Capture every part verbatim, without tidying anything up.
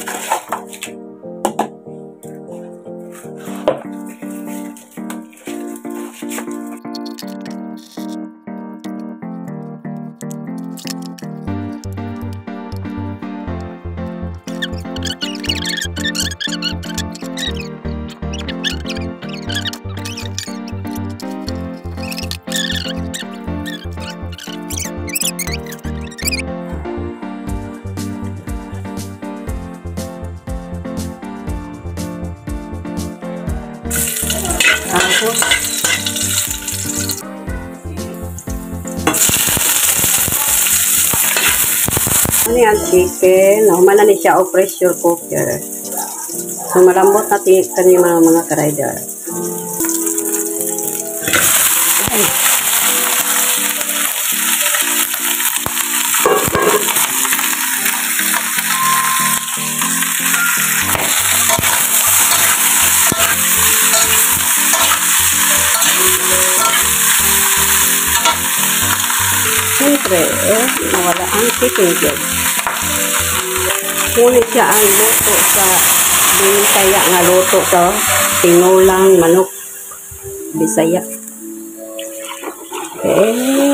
Tapos ano yan, chicken. Normal na ni siya o pressure cooker. So malambot na kanyang mga mga ka-rider. Siyempre, eh, nawala ang chicken dyan. Ngunit siya ang luto sa Bisaya nga luto to. Tinulang manok Bisaya. Okay.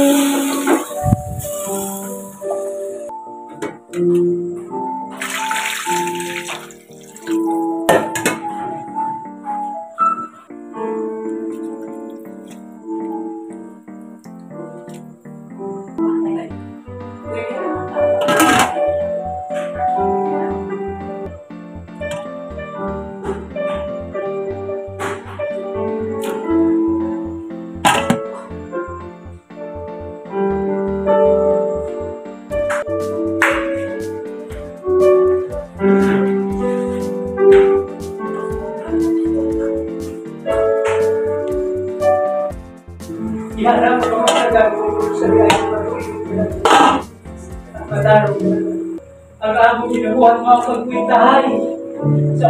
Ang among ginabuhat mga pagkwintahay sa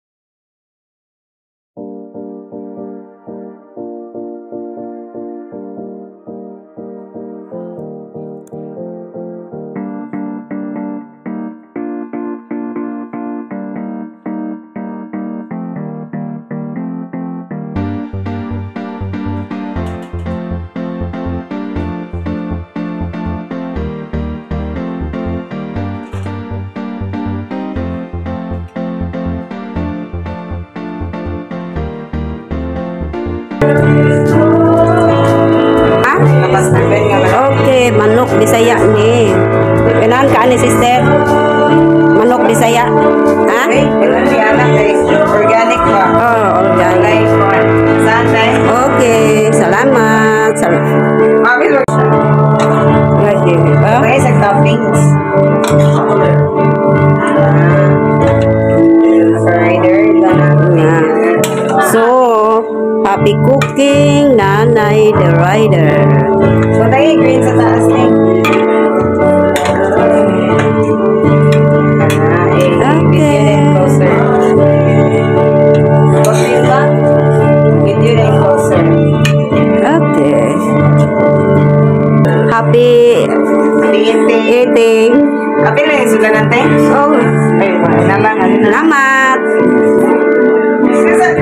okay, manok Bisaya ni. Kailangan ka ni sister? Manok Bisaya. Ha? Okay, organic pa. Oh, organic. Sunday. Okay, salamat. Salamat. Okay, oh. Okay, sa toppings. Rider. Yeah. So, happy cooking, Nanay the Rider. So, tayo green sa taas na yung okay. closer. Closer yun ba? Video na yung closer. Okay. Happy Eating. eating. Happy lang yung sula natin? Oh, Ay, wala na lang. Ano na? salamat. Sisa